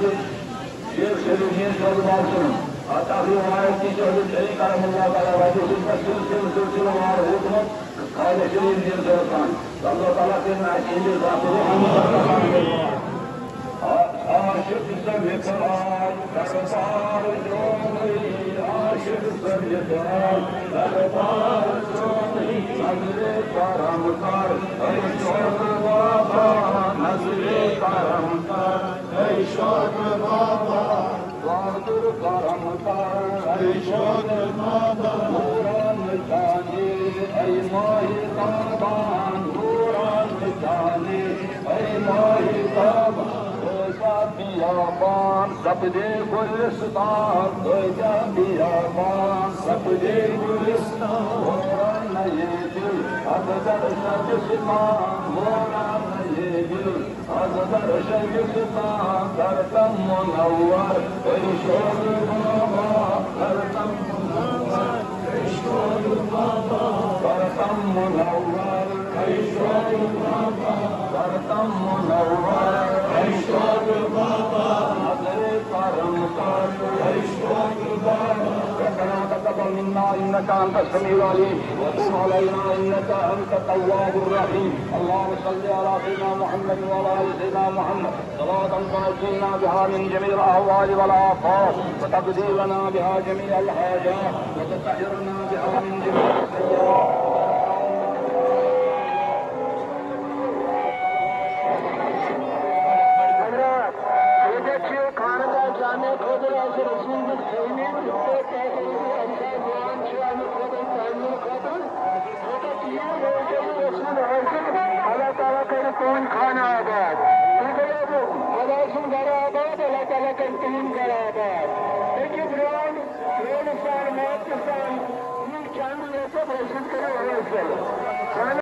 शेख शरीफीन सलमान अताफी वायद की शहदत शरीक करमल्लाह ताला वाजिब का सिलसिलावार हुकूमत खालिद शरीफ दिन सलमान अल्लाह ताला के नाज़िल ज़ातिल आशिक सबिकार दरबार जोई आशिक सबिकार दरबार जोई नजरे करम कर ऐ शौक बाबा नजरे करम कर ऐ शौक बाबा वादुर करम कर ऐ शौक बाबा नूरान जाने ऐ माही ताबान नूरान जाने ऐ माही ताबान बियाबान सबदे गुलिस्तान दोजा बियाबान सबदे गुलिस्तान मोरा नये दिल अज़दर शबिस्तान मोरा नये दिल अज़दर शबिस्तान करतम मुनव्वर ऐ शौक बाबा करतम मुनव्वर ऐ शौक बाबा करतम मुनव्वर ऐ शौक बाबा करतम मुनव्वर ऐ शौक बाबा नजरे करम कर ऐ शौक बाबा रब्बना तक़ब्बल मिन्ना इन्नका अंतस समीउल अलीम व तुब अलैना इन्नका अंतत तव्वाबुर रहीम अल्लाहुम्मा सल्लि अला सय्यिदिना मुहम्मद व अला आलि सय्यिदिना मुहम्मद सलातन तुनज्जिना बिहा मिन जमीइल अहवाल वल आफात व तक़दी लना बिहा जमीअल हाजात व तुतहिरना बिहा मिन जमीइल सय्यिआत कौन खाना आबाद मदासुम घर आबाद अल्लाह ताला का तीन घर आबाद देखिए ब्रांड मौत किसान ये चांद ऐसे घोषित करे